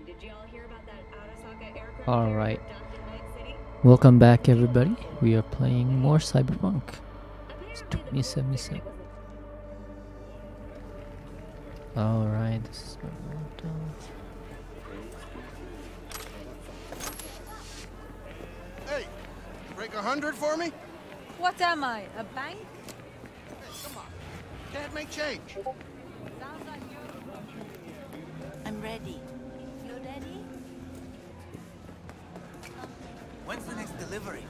Alright. Welcome back, everybody. We are playing more Cyberpunk. It's 2077. Alright, this is my world. Hey, break 100 for me? What am I, a bank? Hey, come on. Can't make change. Sounds like you. I'm ready. You ready? When's the next delivery?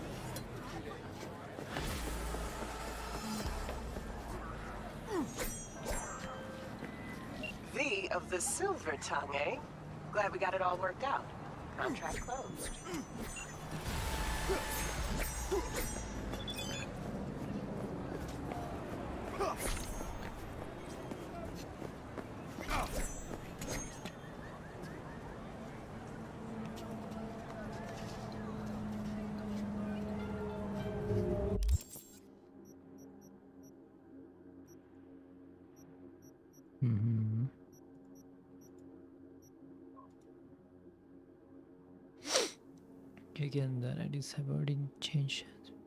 V of the Silver Tongue, eh? Glad we got it all worked out. Contract closed. Again, the IDs have already changed.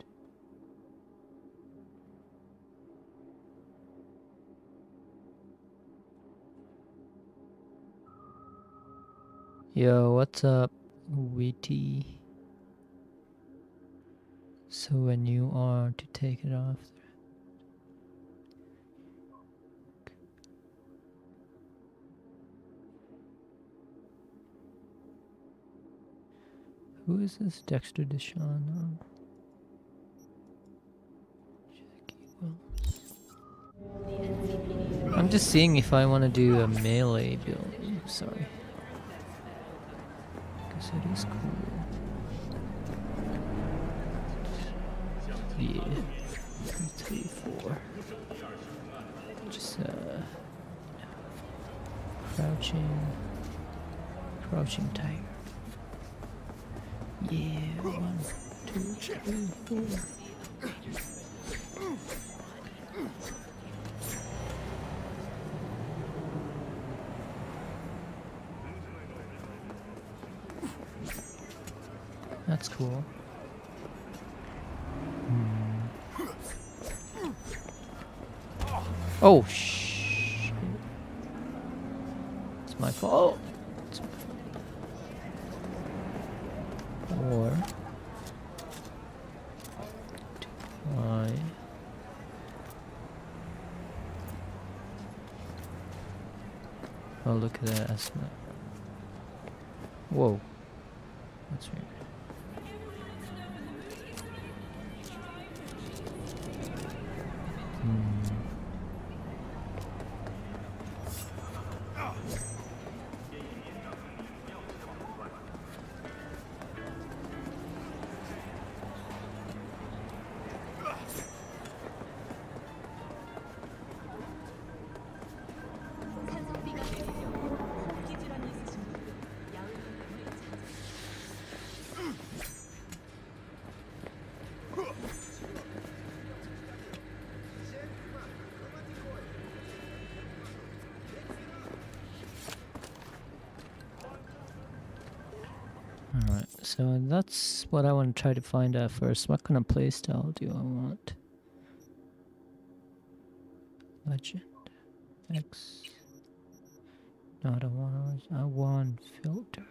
Yo, what's up, Witty? So when you are to take it off. Who is this Dexter Deshawn? I'm just seeing if I want to do a melee build. Sorry. Because it is cool. Yeah. 3, 4. Just crouching tiger. Yeah, 1, 2, 3, 4. That's cool. Oh, shh. It's my fault. Or oh, look at that. That's not. Whoa. That's weird. Alright, so that's what I want to try to find out first. What kind of playstyle do I want? Legend. X. No, I don't want. I want filters.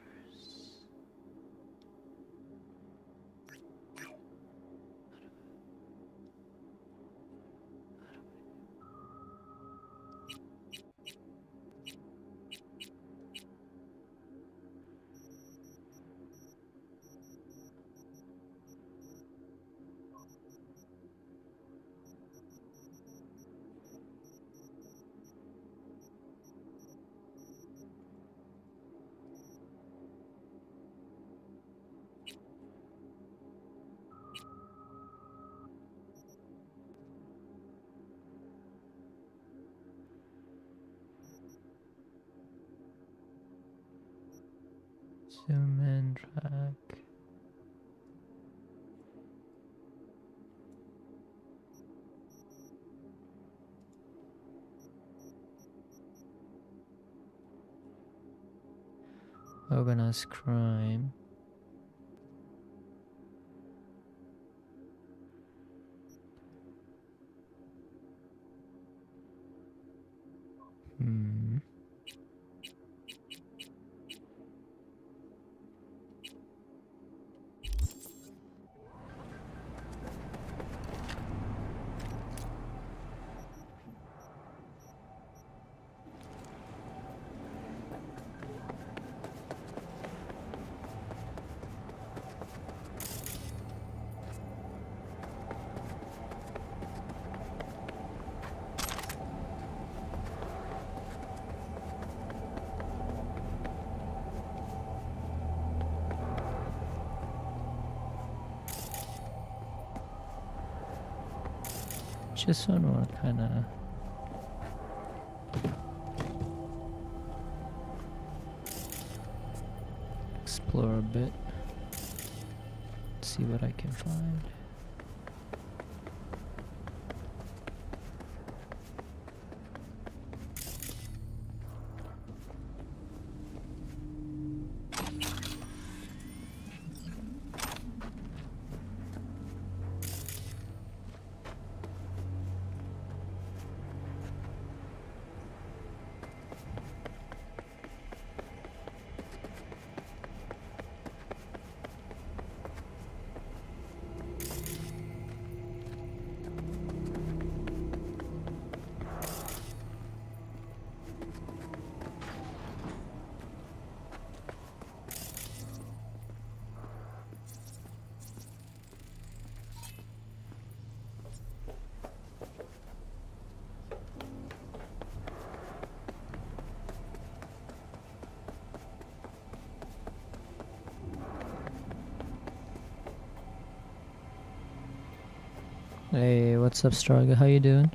Zoom in, drag. Organized crime. Hmm. Just want to kind of explore a bit, see what I can find. Hey, what's up, Straga? How you doing?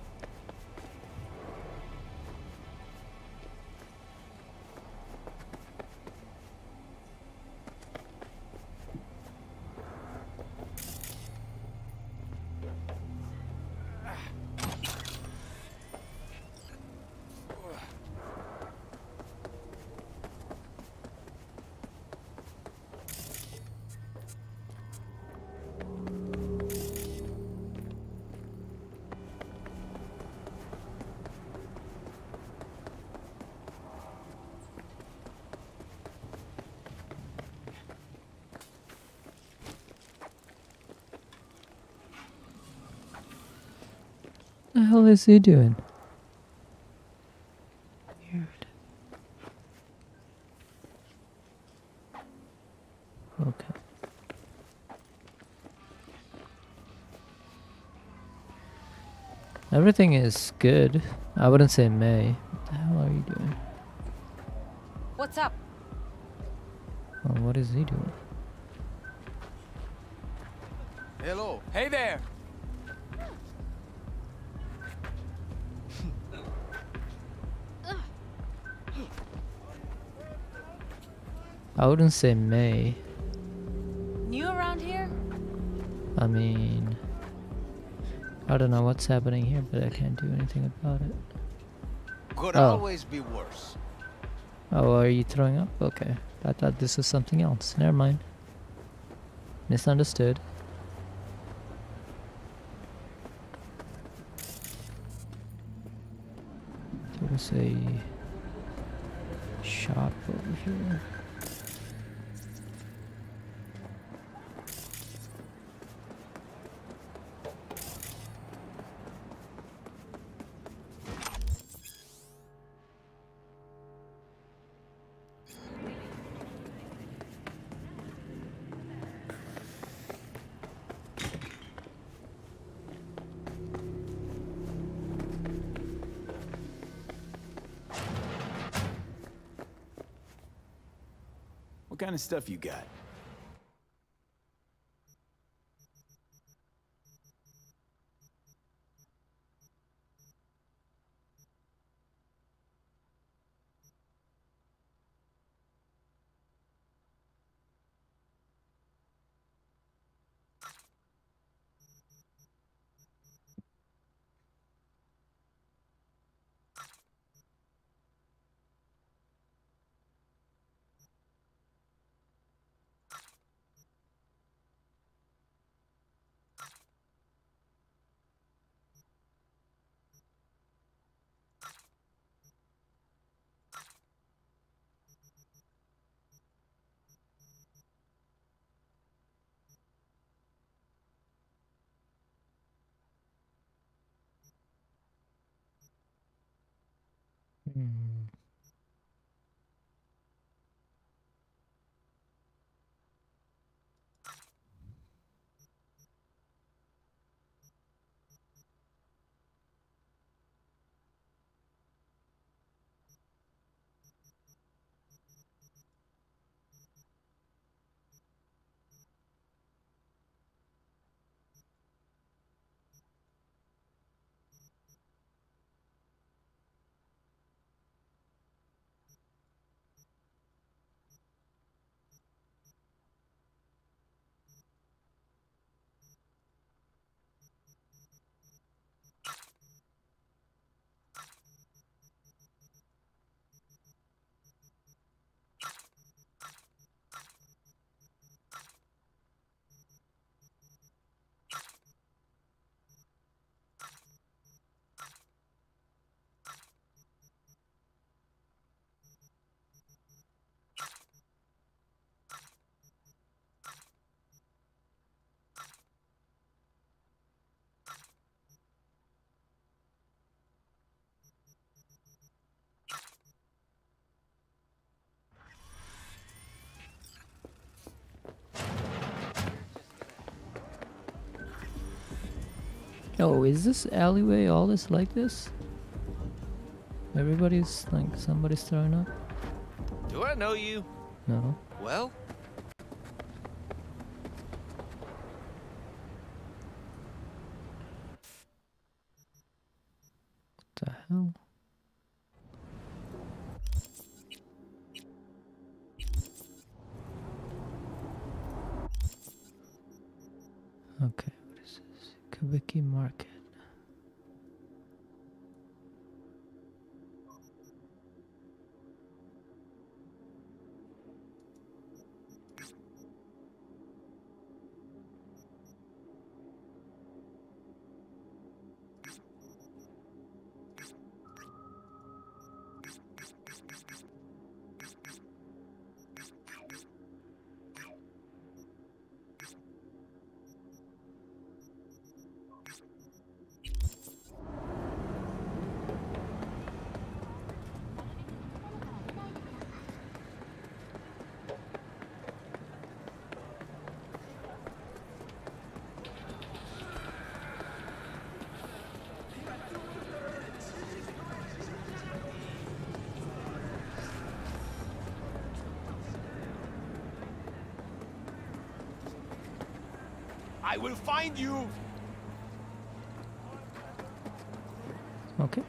The hell is he doing? Weird. Okay. Everything is good. I wouldn't say May. What the hell are you doing? What's up? Oh, what is he doing? Hello. Hey there! I wouldn't say May. New around here? I mean, I don't know what's happening here, but I can't do anything about it. Could Oh. always be worse. Oh, are you throwing up? Okay. I thought this was something else. Never mind. Misunderstood. There was a shop over here. What kind of stuff you got? Hmm. Oh, is this alleyway always like this? Everybody's like, somebody's throwing up? Do I know you? No. Well, What the hell? Okay, what is this? Kubiki Market. I will find you! Okay.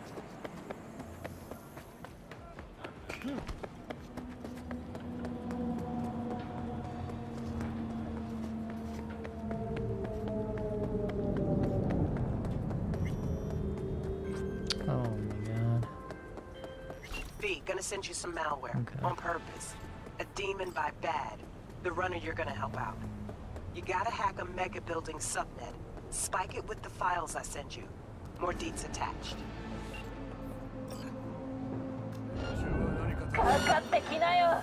Oh my god. V, gonna send you some malware. Okay. On purpose. A demon by bad. The runner you're gonna help out. You gotta hack a mega building subnet. Spike it with the files I send you. More deets attached. かかってきなよ。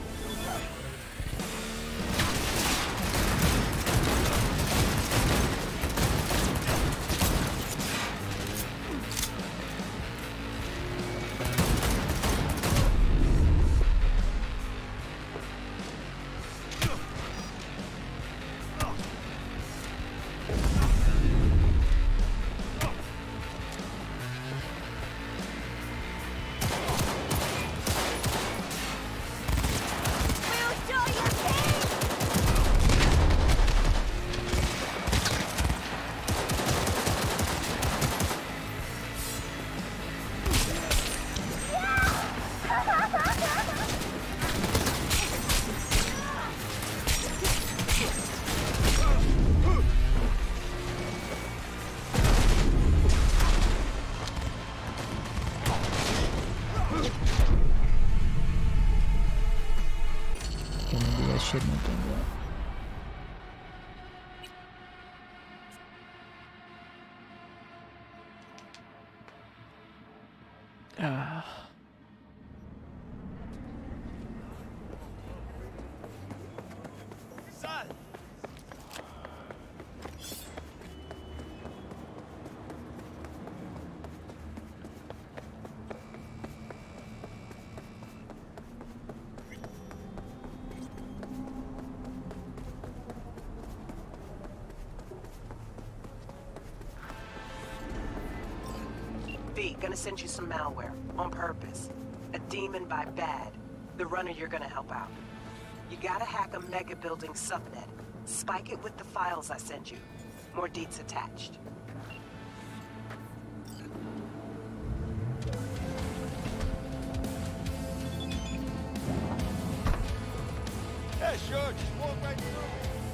Maybe I shouldn't have done that. Ah. Sal! V, gonna send you some malware. On purpose. A demon by bad. The runner you're gonna help out. You gotta hack a mega building subnet. Spike it with the files I send you. More deets attached. Yeah, sure. Just walk right through.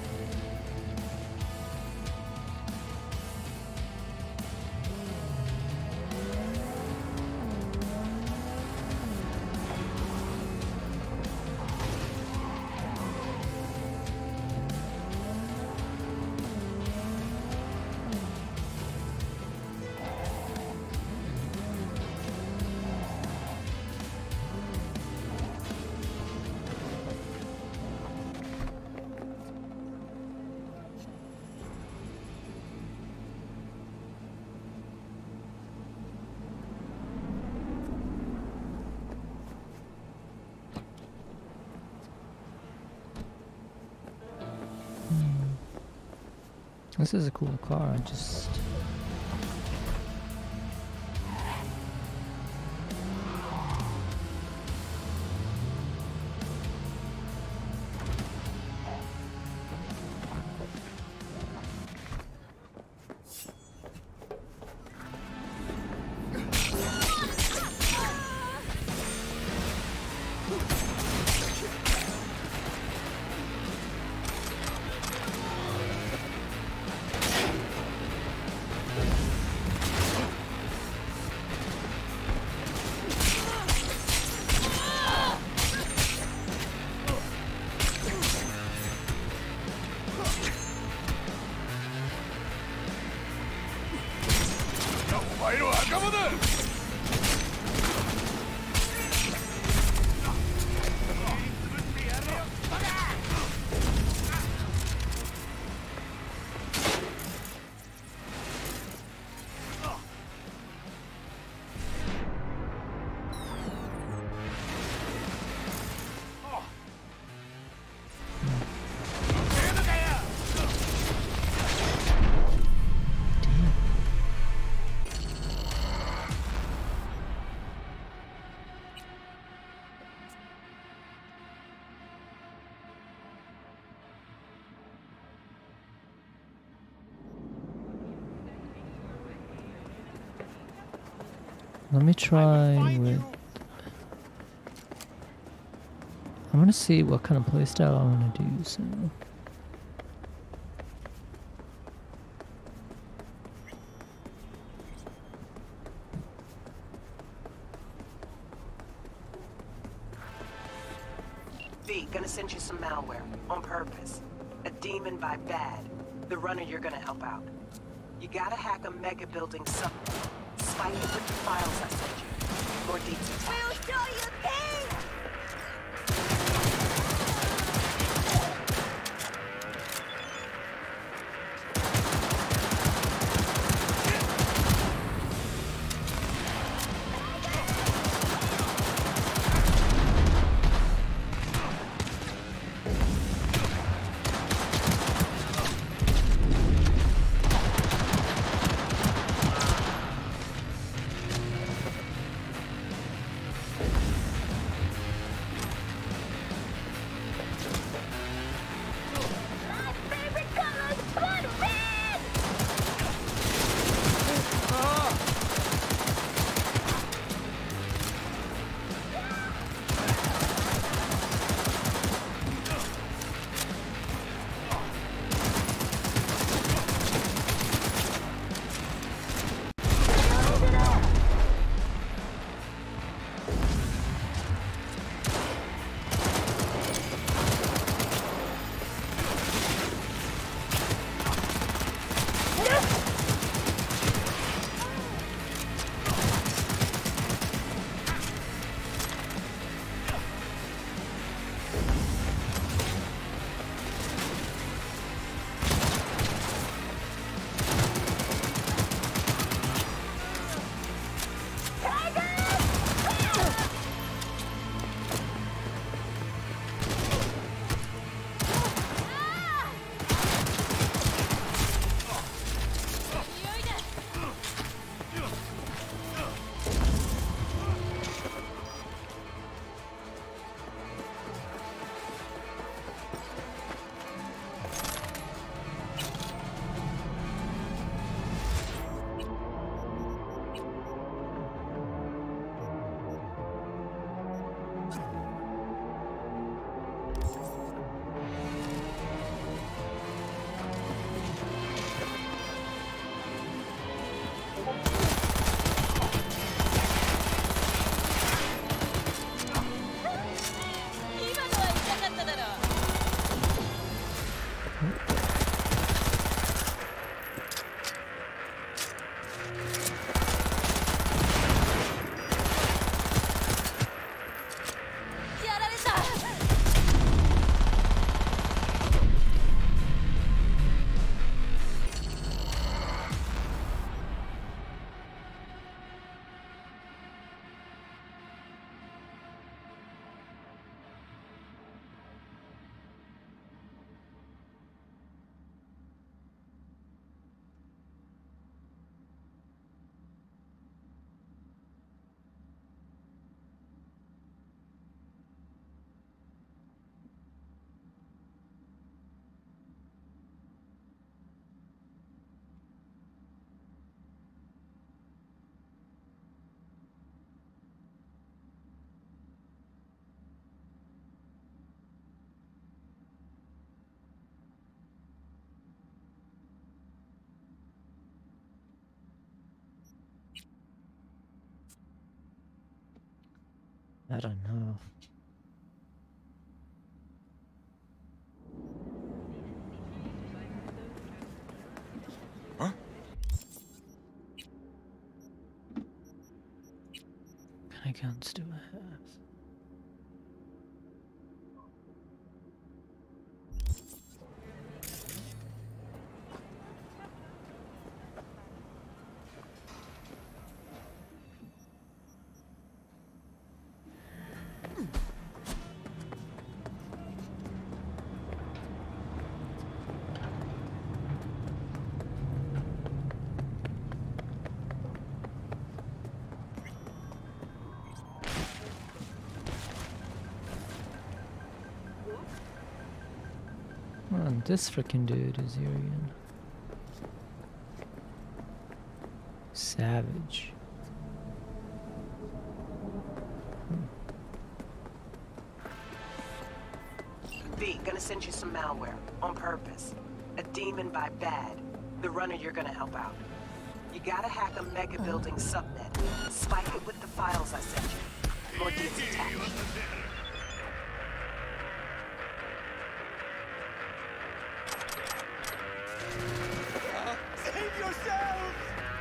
This is a cool car, I just... Let me try with... I'm gonna see what kind of playstyle I wanna do, so... V, gonna send you some malware. On purpose. A demon by bad. The runner you're gonna help out. You gotta hack a mega building subnet. Spike it with the files I sent you. More deets attached. We'll show you things! I don't know. Huh? How many guns do I have? Oh, this frickin' dude is here again. Savage. V, gonna send you some malware. On purpose. A demon by bad. The runner you're gonna help out. You gotta hack a mega building subnet. Spike it with the files I sent you. More deeds attached. Save yourselves!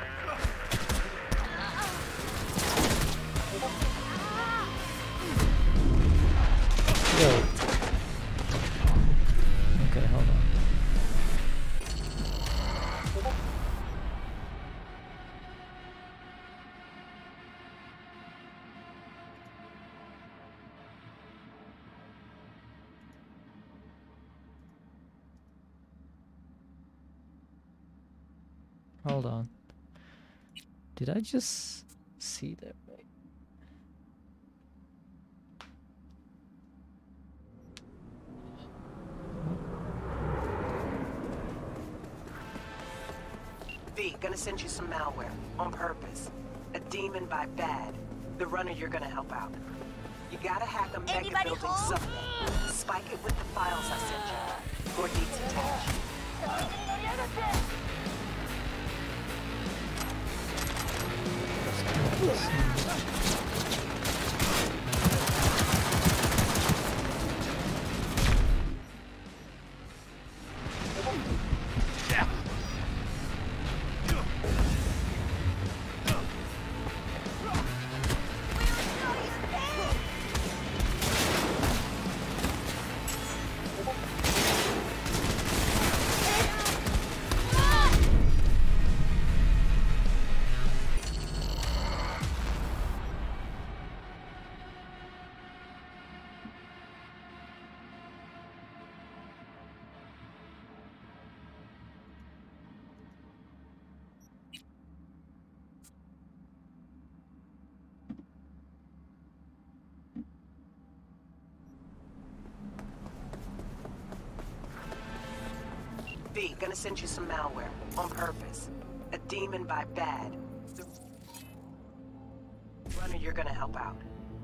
Yo. Okay, hold on. Hold on. Did I just see that right? V, gonna send you some malware. On purpose. A demon by bad. The runner you're gonna help out. You gotta hack a mega Anybody building home? subnet. Spike it with the files I sent you. More deeds attached. V, gonna send you some malware. On purpose. A demon by bad. The runner you're gonna help out.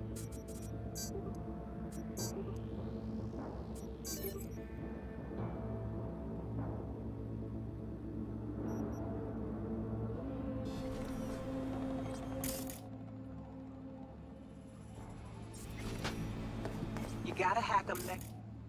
You gotta hack a mech.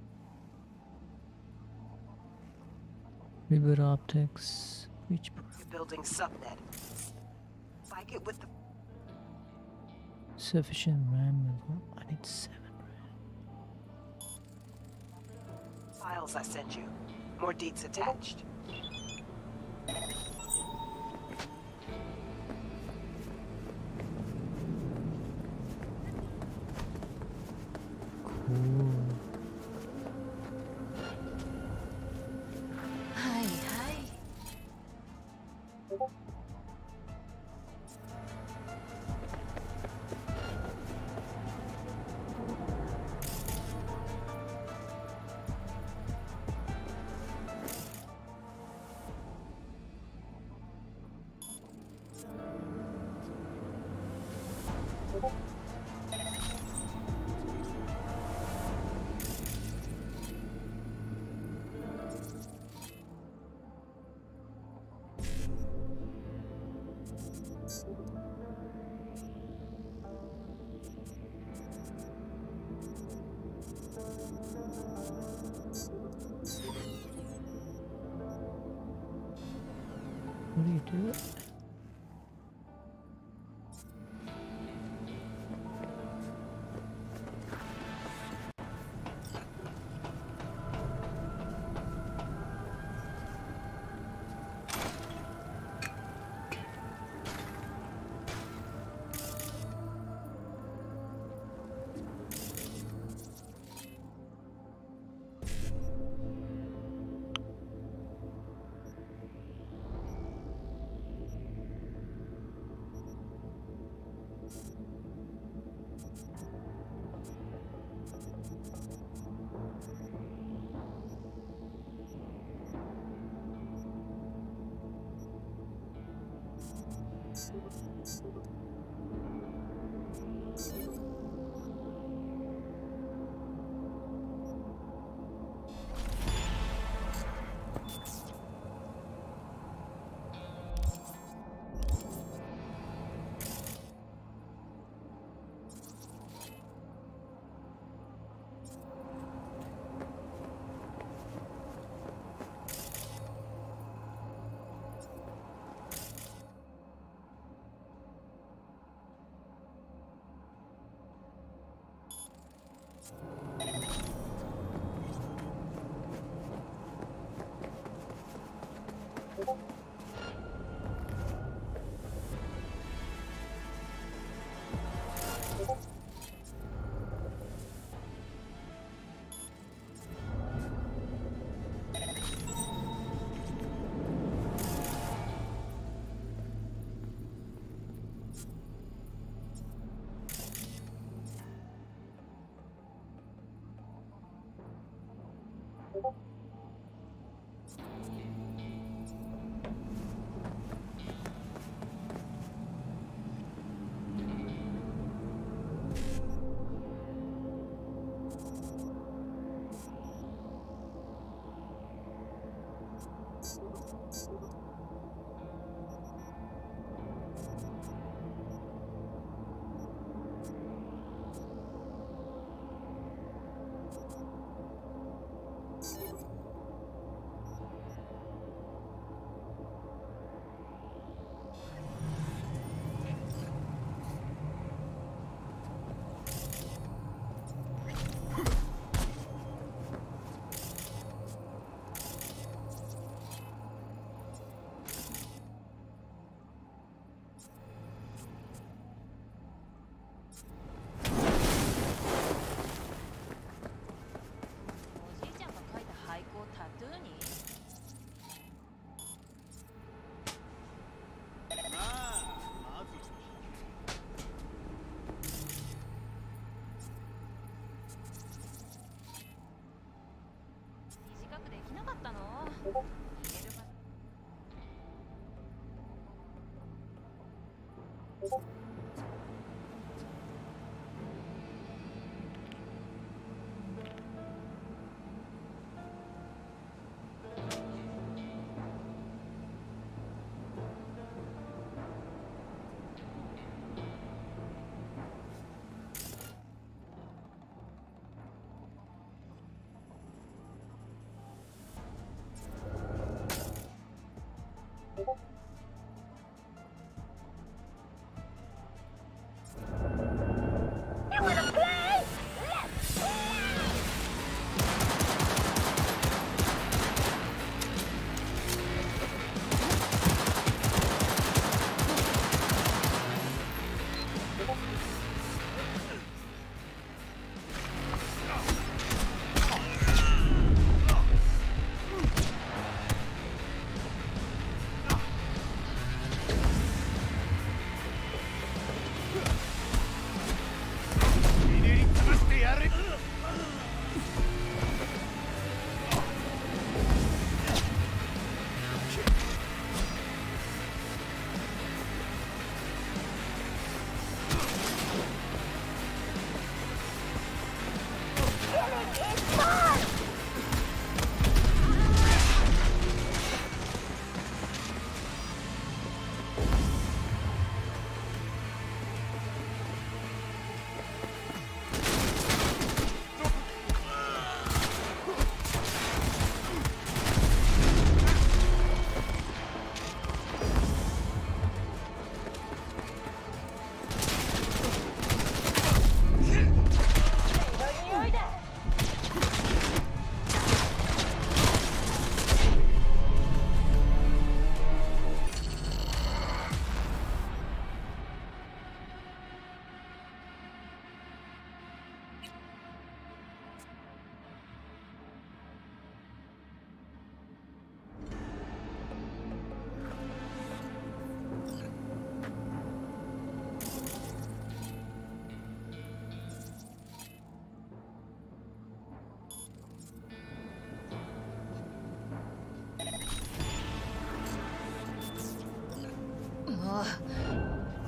Reboot optics. Reach. Building subnet. Spike it with the Sufficient RAM. I need 7 RAM. files I sent you. More deeds attached. Cool. Hi, hi. What do you do?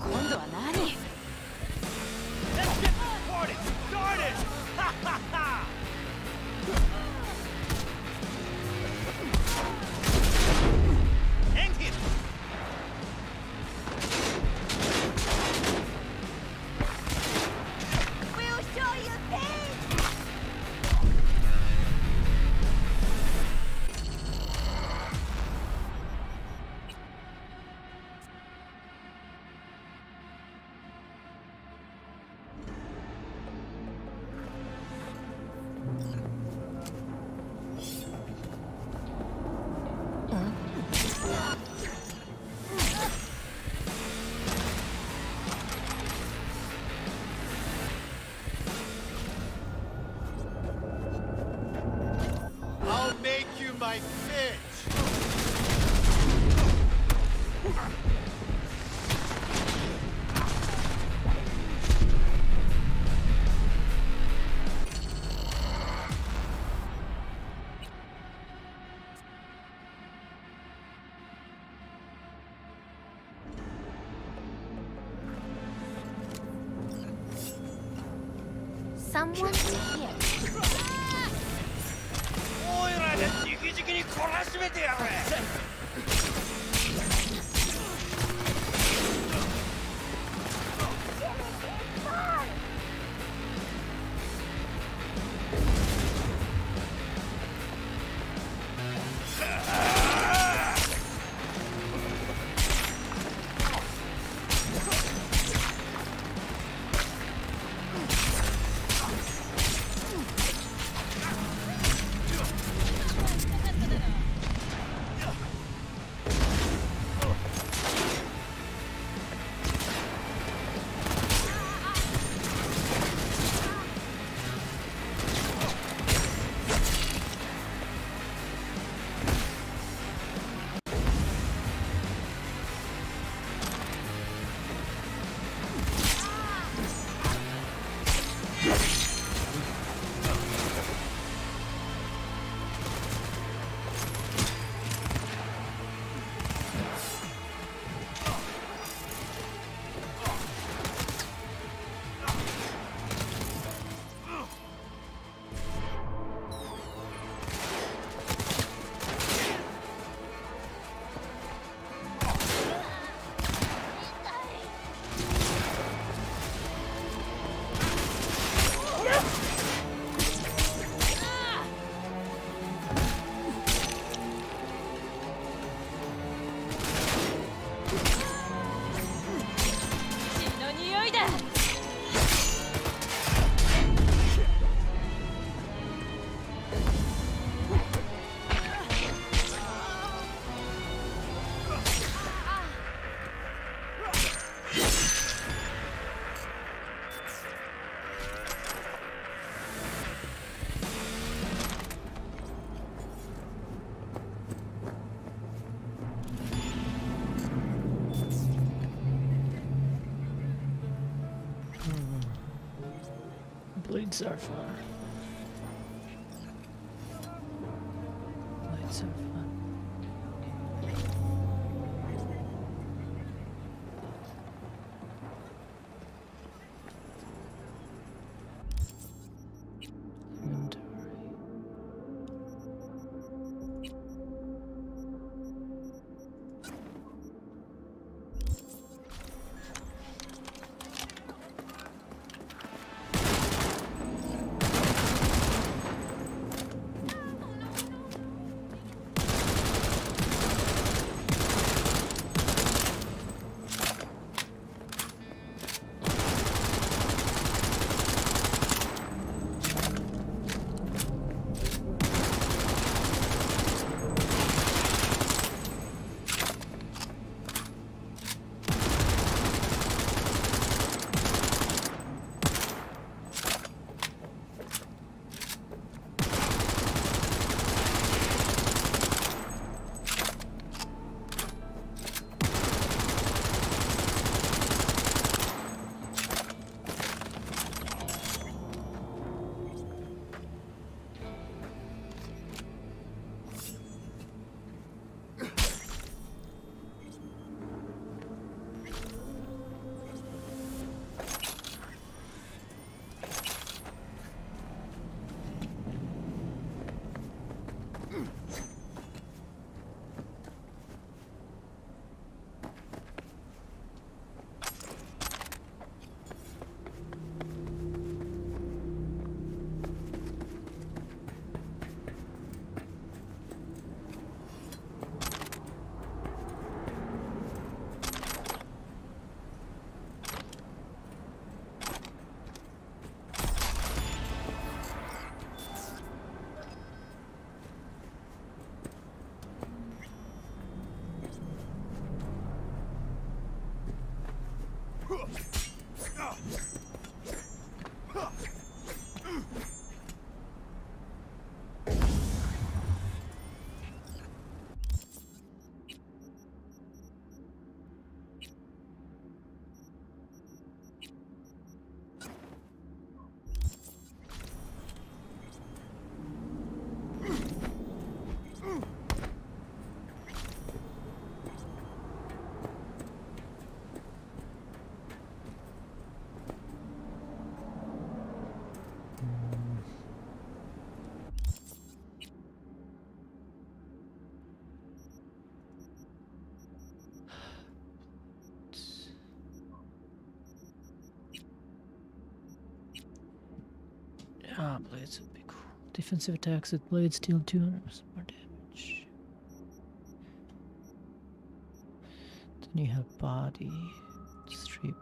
今度は何？ Let's get this party started! Ha ha ha! Hang him! We'll show you pain! I'll make you my bitch! Someone's here. おいらで直々に懲らしめてやれ! Blades are fun. Blades are fun. Inventory. Ah, blades would be cool. Defensive attacks with blades deal 200% more damage. Then you have body, street.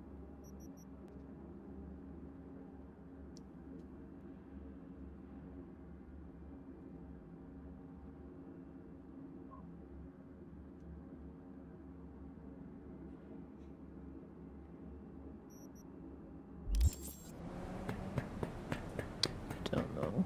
Don't know.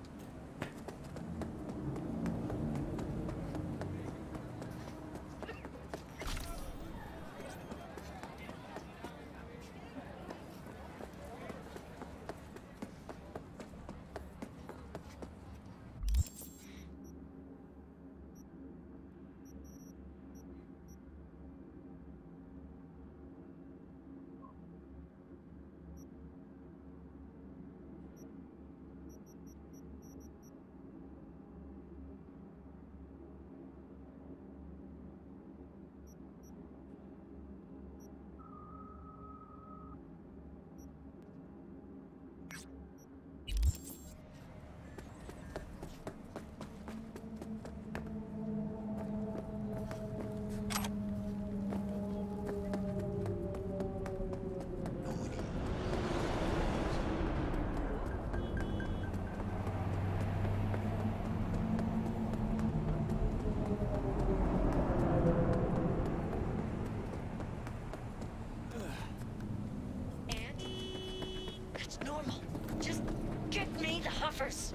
It's normal. Just get me the Huffers.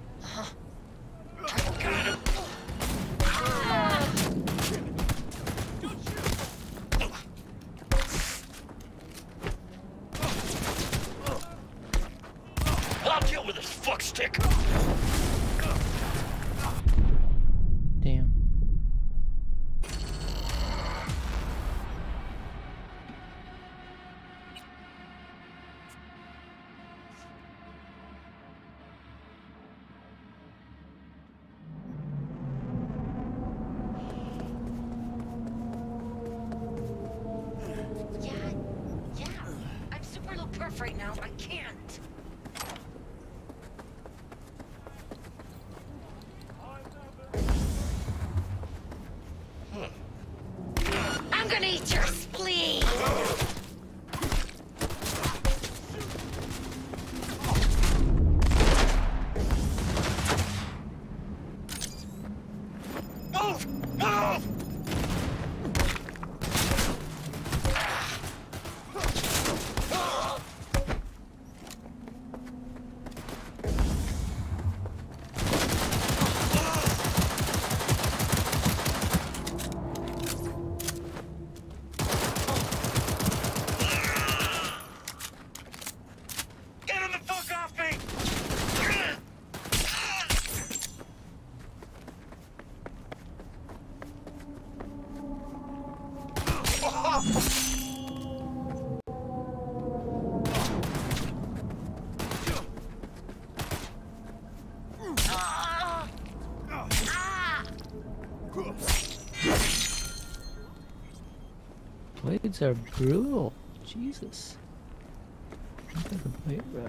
I'll deal with this fuckstick. Damn. Yeah. I'm super low perf right now. I can't. I'm gonna eat your spleen! Move! Move! Get him the fuck off me! Ah! Ah! Blades are brutal. Jesus. Look at the blade route.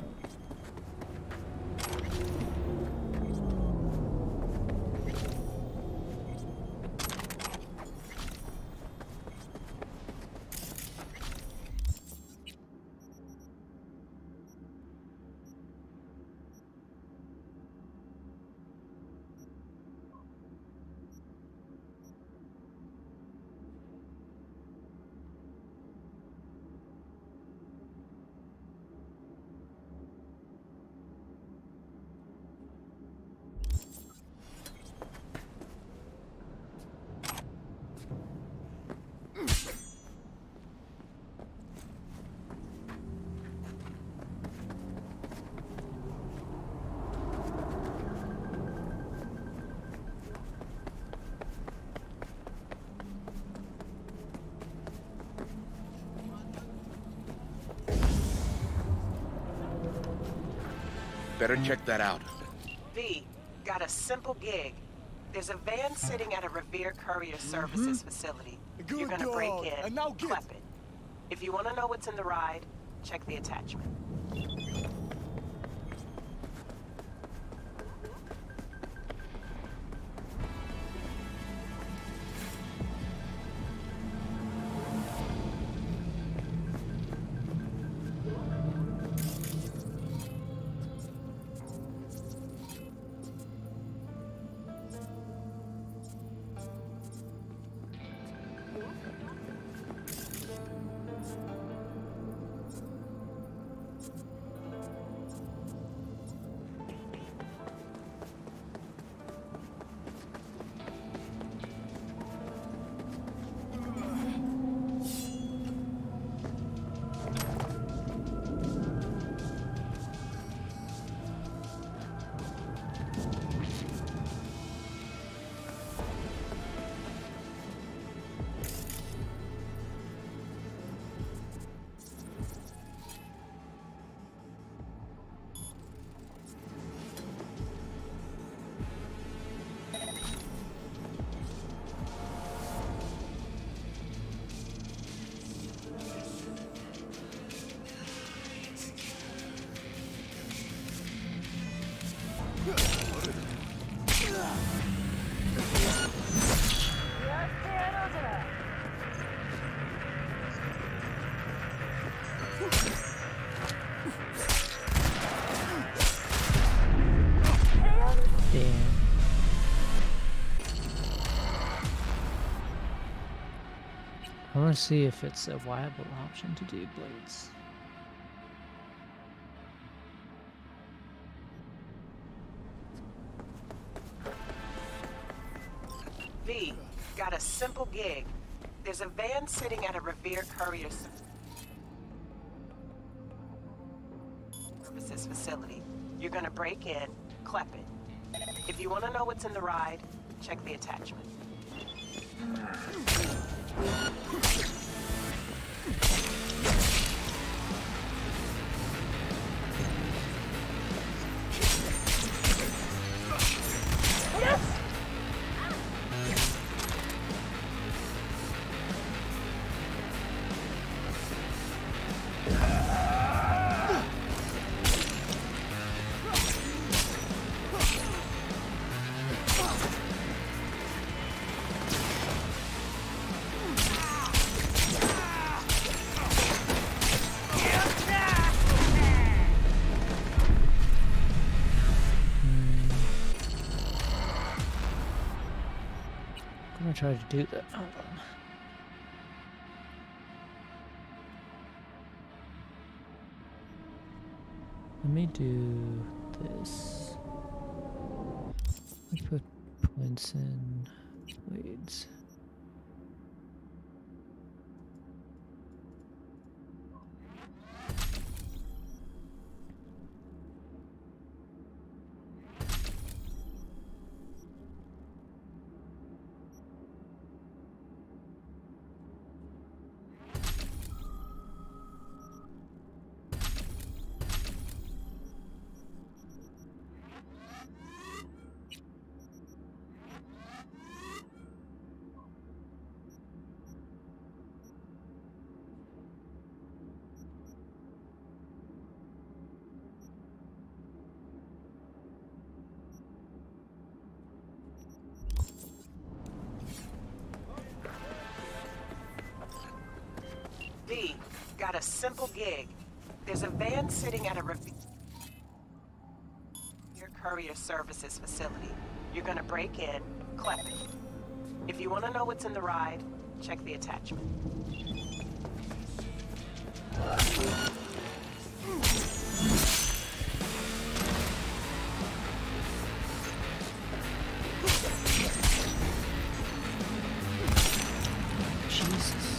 Better check that out. V, got a simple gig. There's a van sitting at a Revere Courier Services facility. Good You're gonna dog. break in, And now get- clep it. If you want to know what's in the ride, check the attachment. Damn. I want to see if it's a viable option to do blades. V, got a simple gig. There's a van sitting at a Revere Courier Services facility. You're gonna break in, clep it. If you want to know what's in the ride, check the attachment. I'm gonna try to do that. Hold on. Let me do this. Let's put points in blades. V, got a simple gig. There's a van sitting at a Revere Courier Services facility. You're gonna break in, clep it. If you want to know what's in the ride, check the attachment. Jesus.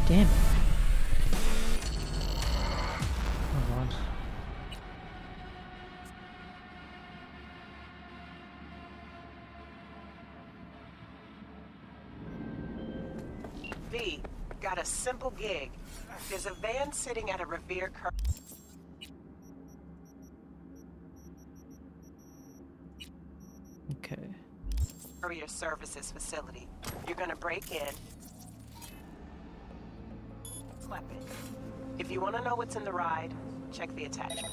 Damn. Oh god. V, got a simple gig. There's a van sitting at a Revere Courier Services facility. You're gonna break in, clap it. If you want to know what's in the ride, check the attachment.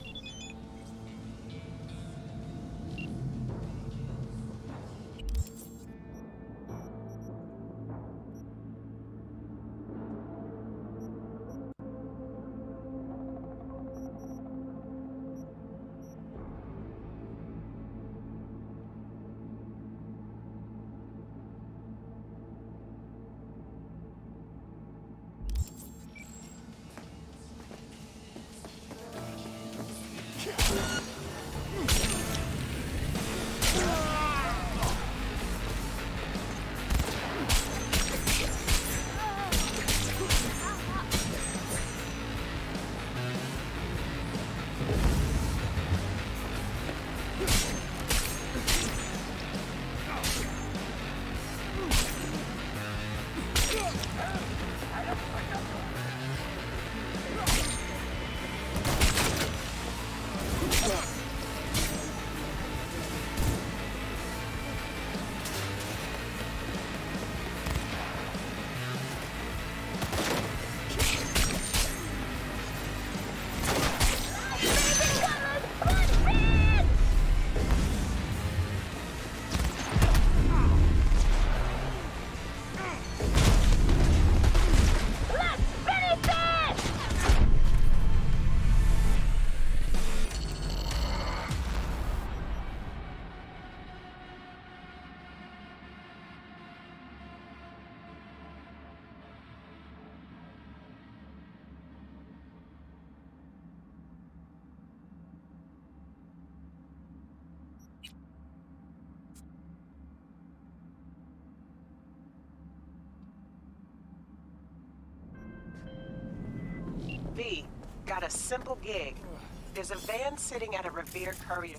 V, got a simple gig. There's a van sitting at a Revere Courier.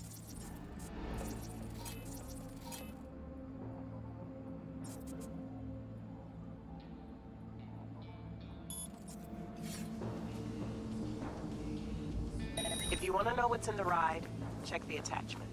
If you want to know what's in the ride, check the attachment.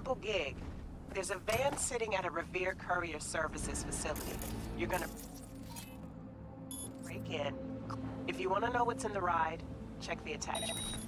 simple gig. There's a van sitting at a Revere Courier Services facility. You're gonna break in. If you want to know what's in the ride, check the attachment.